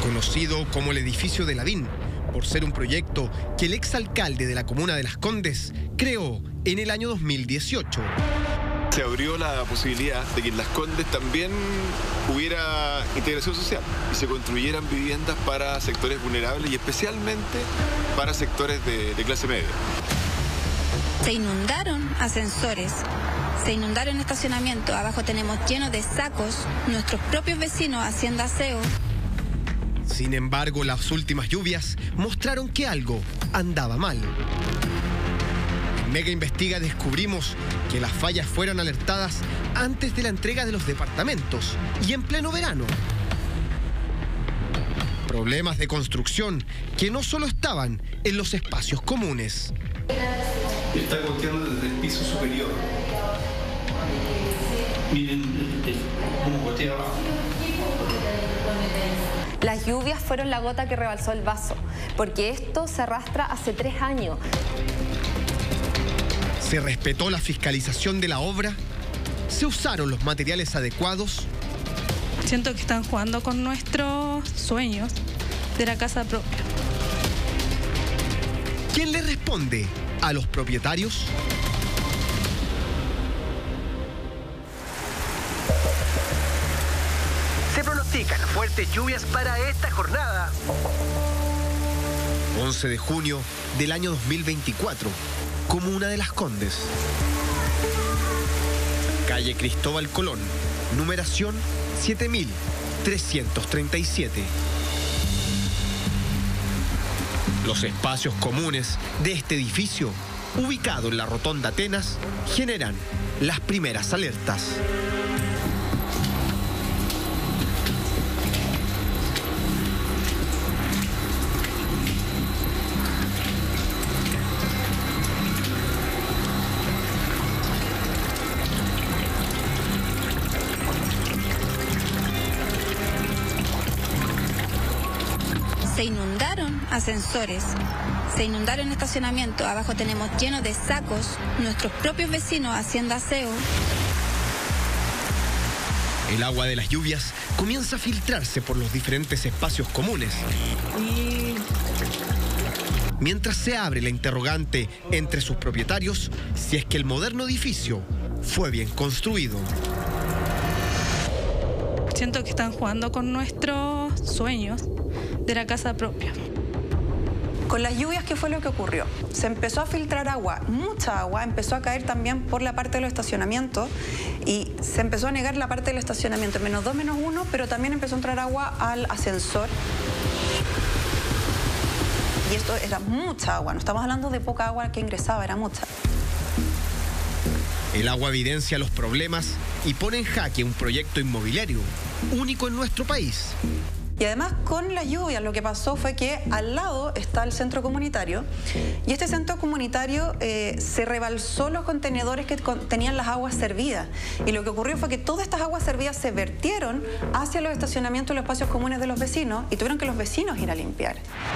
conocido como el edificio de Lavín, por ser un proyecto que el exalcalde de la comuna de Las Condes creó en el año 2018. Se abrió la posibilidad de que en Las Condes también hubiera integración social y se construyeran viviendas para sectores vulnerables y especialmente para sectores de clase media. Se inundaron ascensores, se inundaron estacionamientos, abajo tenemos llenos de sacos, nuestros propios vecinos haciendo aseo. Sin embargo, las últimas lluvias mostraron que algo andaba mal. En Mega Investiga descubrimos que las fallas fueron alertadas antes de la entrega de los departamentos y en pleno verano. Problemas de construcción que no solo estaban en los espacios comunes. Está goteando desde el piso superior. Miren cómo gotea abajo. Las lluvias fueron la gota que rebalsó el vaso, porque esto se arrastra hace 3 años. Se respetó la fiscalización de la obra, se usaron los materiales adecuados. Siento que están jugando con nuestros sueños de la casa propia. ¿Quién le responde a los propietarios? Se pronostican fuertes lluvias para esta jornada. 11 de junio del año 2024, comuna de Las Condes. Calle Cristóbal Colón, numeración 7337. Los espacios comunes de este edificio, ubicado en la Rotonda Atenas, generan las primeras alertas. Se inundaron ascensores, se inundaron estacionamientos, abajo tenemos llenos de sacos, nuestros propios vecinos haciendo aseo. El agua de las lluvias comienza a filtrarse por los diferentes espacios comunes. Mientras se abre la interrogante entre sus propietarios si es que el moderno edificio fue bien construido. Siento que están jugando con nuestros sueños de la casa propia. Con las lluvias, ¿qué fue lo que ocurrió? Se empezó a filtrar agua, mucha agua, empezó a caer también por la parte de los estacionamientos y se empezó a negar la parte del estacionamiento, -2, -1, pero también empezó a entrar agua al ascensor. Y esto era mucha agua, no estamos hablando de poca agua que ingresaba, era mucha. El agua evidencia los problemas y pone en jaque un proyecto inmobiliario único en nuestro país. Y además con las lluvias lo que pasó fue que al lado está el centro comunitario y este centro comunitario se rebalsó los contenedores que tenían las aguas servidas. Y lo que ocurrió fue que todas estas aguas servidas se vertieron hacia los estacionamientos y los espacios comunes de los vecinos y tuvieron que los vecinos ir a limpiar.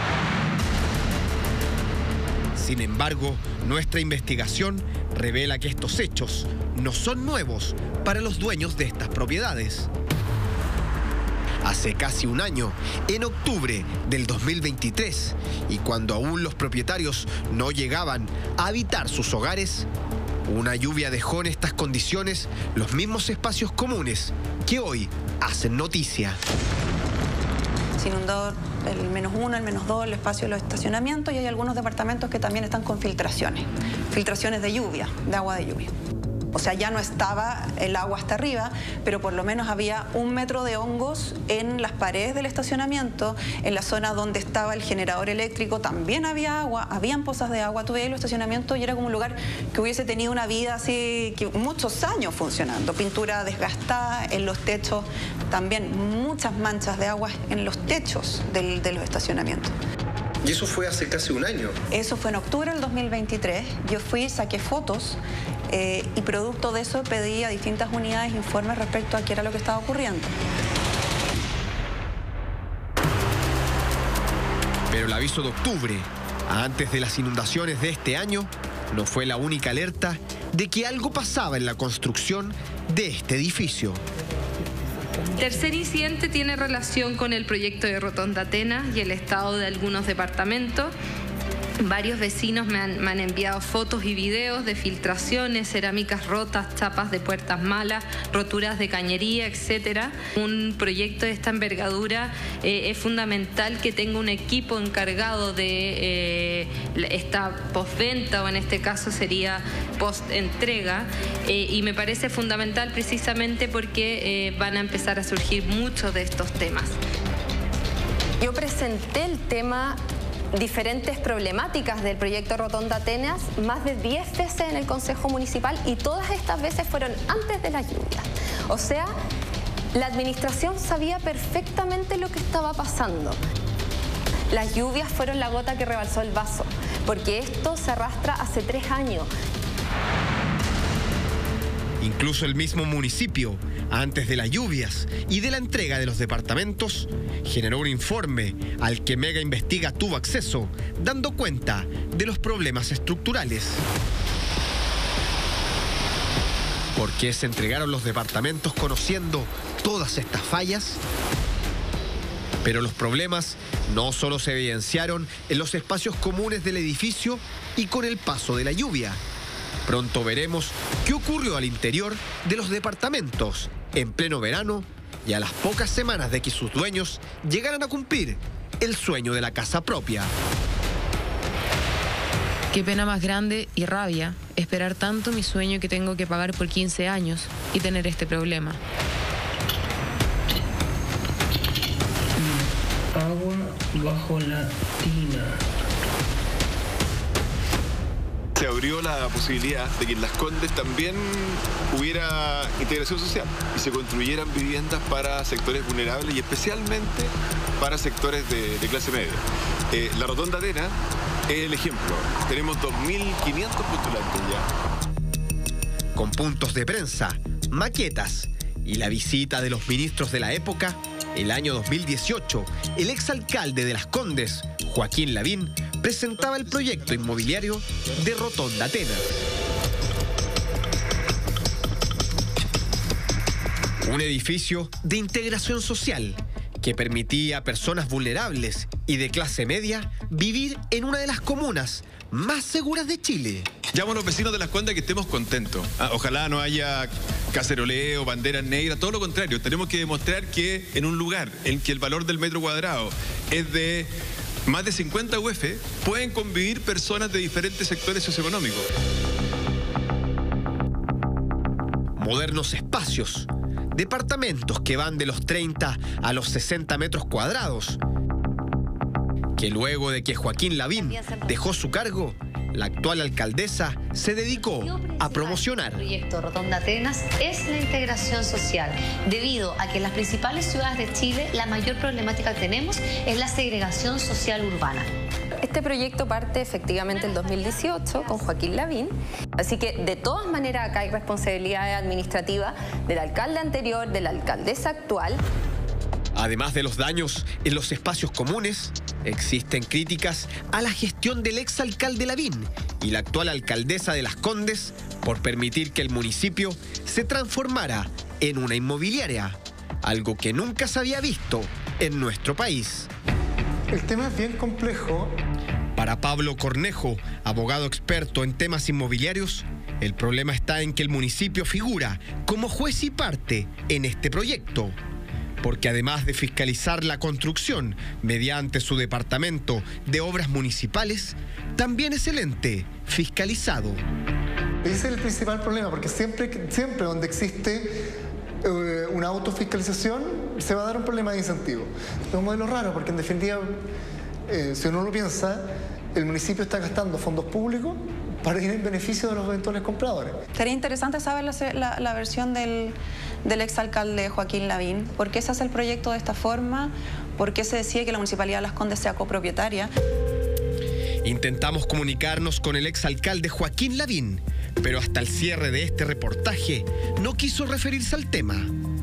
Sin embargo, nuestra investigación revela que estos hechos no son nuevos para los dueños de estas propiedades. Hace casi un año, en octubre del 2023, y cuando aún los propietarios no llegaban a habitar sus hogares, una lluvia dejó en estas condiciones los mismos espacios comunes que hoy hacen noticia. Se inundó el -1, el -2, el espacio de los estacionamientos y hay algunos departamentos que también están con filtraciones de lluvia, de agua de lluvia. O sea, ya no estaba el agua hasta arriba, pero por lo menos había 1 metro de hongos en las paredes del estacionamiento, en la zona donde estaba el generador eléctrico también había agua, habían pozas de agua, tú veías el estacionamiento y era como un lugar que hubiese tenido una vida así, que muchos años funcionando, pintura desgastada en los techos, también muchas manchas de agua en los techos de los estacionamientos. ¿Y eso fue hace casi un año? Eso fue en octubre del 2023, yo fui, saqué fotos y producto de eso pedí a distintas unidades informes respecto a qué era lo que estaba ocurriendo. Pero el aviso de octubre, antes de las inundaciones de este año, no fue la única alerta de que algo pasaba en la construcción de este edificio. Tercer incidente tiene relación con el proyecto de Rotonda Atenas y el estado de algunos departamentos. Varios vecinos me han enviado fotos y videos de filtraciones, cerámicas rotas, chapas de puertas malas, roturas de cañería, etc. Un proyecto de esta envergadura es fundamental que tenga un equipo encargado de esta postventa, o en este caso sería postentrega, y me parece fundamental precisamente porque van a empezar a surgir muchos de estos temas. Yo presenté el tema diferentes problemáticas del proyecto Rotonda Atenas más de 10 veces en el Consejo Municipal, y todas estas veces fueron antes de la lluvia. O sea, la administración sabía perfectamente lo que estaba pasando. Las lluvias fueron la gota que rebalsó el vaso, porque esto se arrastra hace 3 años. Incluso el mismo municipio, antes de las lluvias y de la entrega de los departamentos, generó un informe al que Mega Investiga tuvo acceso, dando cuenta de los problemas estructurales. ¿Por qué se entregaron los departamentos conociendo todas estas fallas? Pero los problemas no solo se evidenciaron en los espacios comunes del edificio y con el paso de la lluvia. Pronto veremos qué ocurrió al interior de los departamentos en pleno verano y a las pocas semanas de que sus dueños llegaran a cumplir el sueño de la casa propia. Qué pena más grande y rabia esperar tanto mi sueño que tengo que pagar por 15 años y tener este problema. Agua bajo la tina. Se abrió la posibilidad de que en Las Condes también hubiera integración social y se construyeran viviendas para sectores vulnerables y especialmente para sectores de clase media. La Rotonda Atenas es el ejemplo. Tenemos 2.500 postulantes ya. Con puntos de prensa, maquetas y la visita de los ministros de la época, el año 2018, el exalcalde de Las Condes, Joaquín Lavín, presentaba el proyecto inmobiliario de Rotonda Atenas. Un edificio de integración social que permitía a personas vulnerables y de clase media vivir en una de las comunas más seguras de Chile. Llamo a los vecinos de Las Condes que estemos contentos. Ojalá no haya caceroleo, banderas negras, todo lo contrario. Tenemos que demostrar que en un lugar en que el valor del metro cuadrado es de más de 50 UF, pueden convivir personas de diferentes sectores socioeconómicos. Modernos espacios, departamentos que van de los 30 a los 60 metros cuadrados, que luego de que Joaquín Lavín dejó su cargo, la actual alcaldesa se dedicó a promocionar. El proyecto Rotonda Atenas es la integración social, debido a que en las principales ciudades de Chile la mayor problemática que tenemos es la segregación social urbana. Este proyecto parte efectivamente el 2018 con Joaquín Lavín, así que de todas maneras acá hay responsabilidad administrativa del alcalde anterior, de la alcaldesa actual. Además de los daños en los espacios comunes, existen críticas a la gestión del exalcalde Lavín y la actual alcaldesa de Las Condes por permitir que el municipio se transformara en una inmobiliaria, algo que nunca se había visto en nuestro país. El tema es bien complejo. Para Pablo Cornejo, abogado experto en temas inmobiliarios, el problema está en que el municipio figura como juez y parte en este proyecto, porque además de fiscalizar la construcción mediante su departamento de obras municipales, también es el ente fiscalizado. Ese es el principal problema, porque siempre donde existe una autofiscalización se va a dar un problema de incentivo. Es un modelo raro, porque en definitiva, si uno lo piensa, el municipio está gastando fondos públicos para ir en beneficio de los eventuales compradores. Sería interesante saber la versión del exalcalde Joaquín Lavín. ¿Por qué se hace el proyecto de esta forma? ¿Por qué se decide que la Municipalidad de Las Condes sea copropietaria? Intentamos comunicarnos con el exalcalde Joaquín Lavín, pero hasta el cierre de este reportaje no quiso referirse al tema.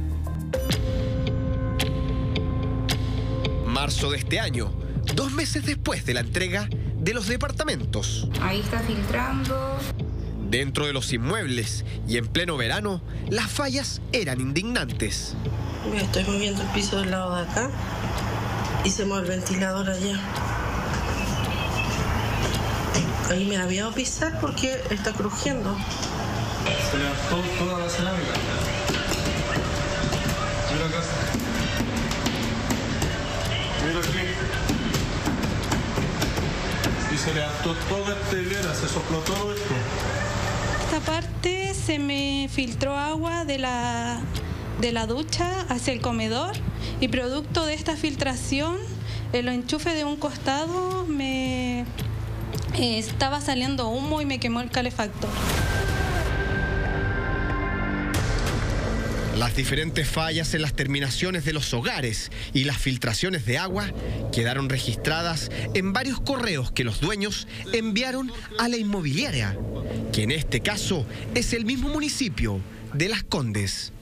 Marzo de este año, 2 meses después de la entrega de los departamentos. Ahí está filtrando. Dentro de los inmuebles y en pleno verano, las fallas eran indignantes. Estoy moviendo el piso del lado de acá y se mueve el ventilador allá. Ahí me había a pisar porque está crujiendo. Se levantó toda la cerámica. Mira acá. Mira aquí. Y se levantó toda esta hilera, se sopló todo esto. Esta parte se me filtró agua de la ducha hacia el comedor y producto de esta filtración, el enchufe de un costado me estaba saliendo humo y me quemó el calefactor. Las diferentes fallas en las terminaciones de los hogares y las filtraciones de agua quedaron registradas en varios correos que los dueños enviaron a la inmobiliaria, que en este caso es el mismo municipio de Las Condes.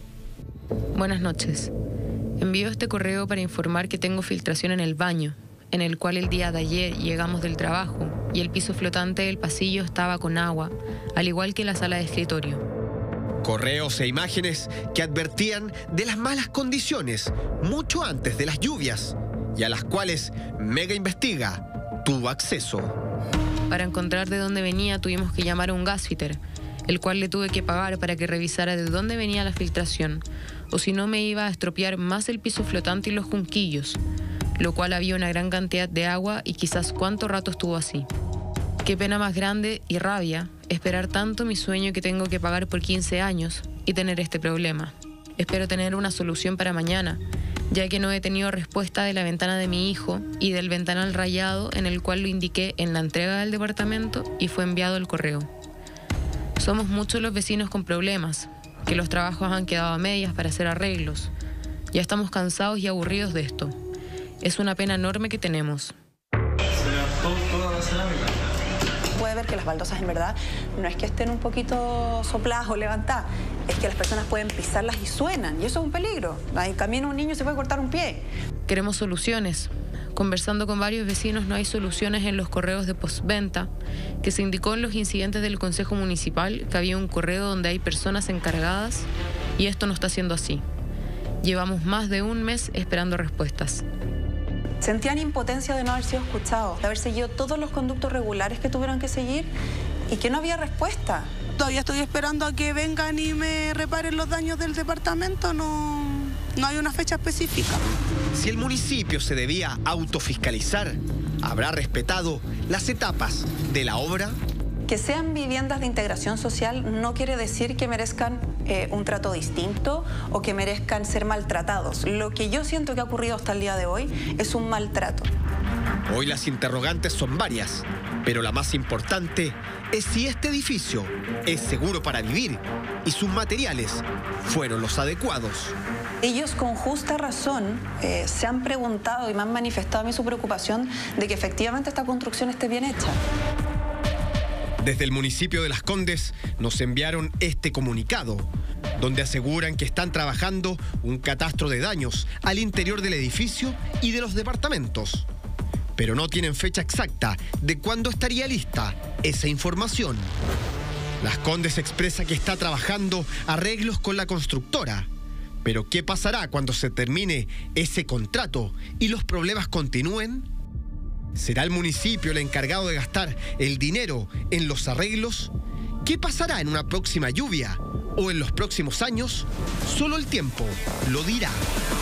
Buenas noches. Envío este correo para informar que tengo filtración en el baño, en el cual el día de ayer llegamos del trabajo y el piso flotante del pasillo estaba con agua, al igual que la sala de escritorio. Correos e imágenes que advertían de las malas condiciones mucho antes de las lluvias y a las cuales Mega Investiga tuvo acceso. Para encontrar de dónde venía tuvimos que llamar a un gasfitter, el cual le tuve que pagar para que revisara de dónde venía la filtración, o si no me iba a estropear más el piso flotante y los junquillos, lo cual había una gran cantidad de agua y quizás cuánto rato estuvo así. Qué pena más grande y rabia esperar tanto mi sueño que tengo que pagar por 15 años y tener este problema. Espero tener una solución para mañana, ya que no he tenido respuesta de la ventana de mi hijo y del ventanal rayado en el cual lo indiqué en la entrega del departamento y fue enviado el correo. Somos muchos los vecinos con problemas, que los trabajos han quedado a medias para hacer arreglos. Ya estamos cansados y aburridos de esto. Es una pena enorme que tenemos. Se levantó toda la cerámica. Puede ver que las baldosas en verdad no es que estén un poquito sopladas o levantadas, es que las personas pueden pisarlas y suenan, y eso es un peligro. Ahí camina un niño y se puede cortar un pie. Queremos soluciones. Conversando con varios vecinos no hay soluciones en los correos de postventa, que se indicó en los incidentes del Consejo Municipal que había un correo donde hay personas encargadas y esto no está siendo así. Llevamos más de un mes esperando respuestas. Sentían impotencia de no haber sido escuchados, de haber seguido todos los conductos regulares que tuvieron que seguir y que no había respuesta. Todavía estoy esperando a que vengan y me reparen los daños del departamento, no hay una fecha específica. Si el municipio se debía autofiscalizar, ¿habrá respetado las etapas de la obra? Que sean viviendas de integración social no quiere decir que merezcan un trato distinto o que merezcan ser maltratados. Lo que yo siento que ha ocurrido hasta el día de hoy es un maltrato. Hoy las interrogantes son varias, pero la más importante es si este edificio es seguro para vivir y sus materiales fueron los adecuados. Ellos con justa razón se han preguntado y me han manifestado a mí su preocupación de que efectivamente esta construcción esté bien hecha. Desde el municipio de Las Condes nos enviaron este comunicado, donde aseguran que están trabajando un catastro de daños al interior del edificio y de los departamentos. Pero no tienen fecha exacta de cuándo estaría lista esa información. Las Condes expresa que está trabajando arreglos con la constructora. Pero ¿qué pasará cuando se termine ese contrato y los problemas continúen? ¿Será el municipio el encargado de gastar el dinero en los arreglos? ¿Qué pasará en una próxima lluvia o en los próximos años? Solo el tiempo lo dirá.